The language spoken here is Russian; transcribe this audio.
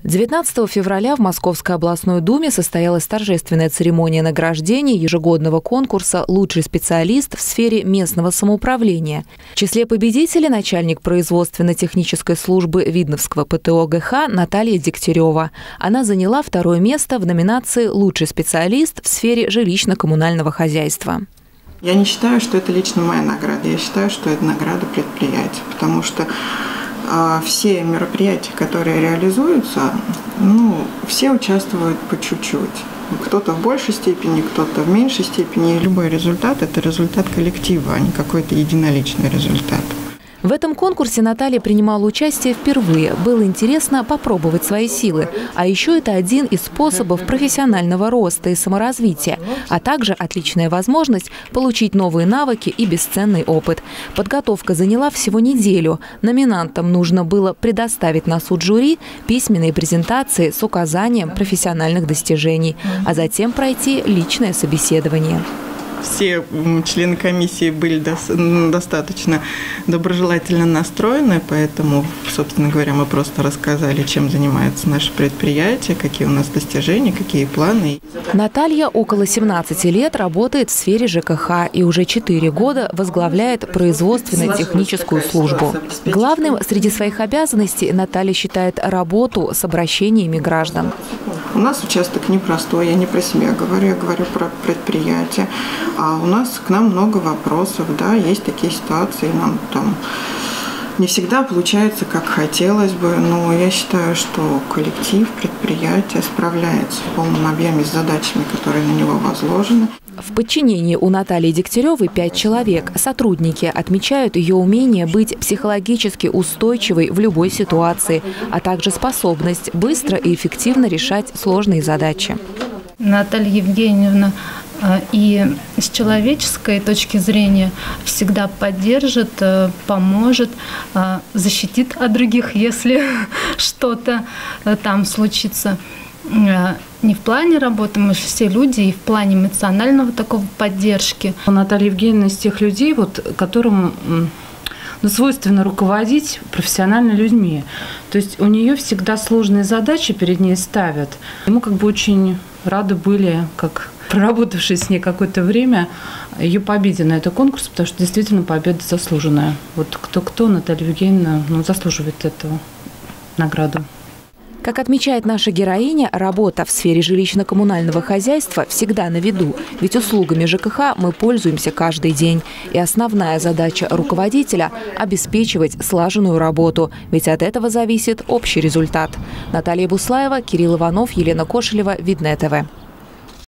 19 февраля в Московской областной думе состоялась торжественная церемония награждения ежегодного конкурса «Лучший специалист в сфере местного самоуправления». В числе победителей начальник производственно-технической службы Видновского ПТО ГХ Наталья Дегтярева. Она заняла второе место в номинации «Лучший специалист в сфере жилищно-коммунального хозяйства». Я не считаю, что это лично моя награда. Я считаю, что это награда предприятия, потому что все мероприятия, которые реализуются, все участвуют по чуть-чуть. Кто-то в большей степени, кто-то в меньшей степени. И любой результат – это результат коллектива, а не какой-то единоличный результат. В этом конкурсе Наталья принимала участие впервые. Было интересно попробовать свои силы. А еще это один из способов профессионального роста и саморазвития, а также отличная возможность получить новые навыки и бесценный опыт. Подготовка заняла всего неделю. Номинантам нужно было предоставить на суд жюри письменные презентации с указанием профессиональных достижений, а затем пройти личное собеседование. Все члены комиссии были достаточно доброжелательно настроены, поэтому, собственно говоря, мы просто рассказали, чем занимается наше предприятие, какие у нас достижения, какие планы. Наталья около 17 лет работает в сфере ЖКХ и уже 4 года возглавляет производственно-техническую службу. Главным среди своих обязанностей Наталья считает работу с обращениями граждан. У нас участок непростой, я не про себя говорю, я говорю про предприятие. А у нас к нам много вопросов, да, есть такие ситуации, нам там не всегда получается, как хотелось бы, но я считаю, что коллектив, предприятие справляется в полном объеме с задачами, которые на него возложены. В подчинении у Натальи Дегтяревой 5 человек. Сотрудники отмечают ее умение быть психологически устойчивой в любой ситуации, а также способность быстро и эффективно решать сложные задачи. Наталья Евгеньевна и с человеческой точки зрения всегда поддержит, поможет, защитит от других, если что-то там случится. Не в плане работы, мы же все люди, и в плане эмоционального такого поддержки. Наталья Евгеньевна из тех людей, которым свойственно руководить профессионально людьми. То есть у нее всегда сложные задачи перед ней ставят. Мы очень рады были, как проработавшие с ней какое-то время, ее победе на этом конкурсе, потому что действительно победа заслуженная. Кто Наталья Евгеньевна заслуживает этого награду. Как отмечает наша героиня, работа в сфере жилищно-коммунального хозяйства всегда на виду. Ведь услугами ЖКХ мы пользуемся каждый день. И основная задача руководителя – обеспечивать слаженную работу. Ведь от этого зависит общий результат. Наталья Буслаева, Кирилл Иванов, Елена Кошелева, Видное ТВ.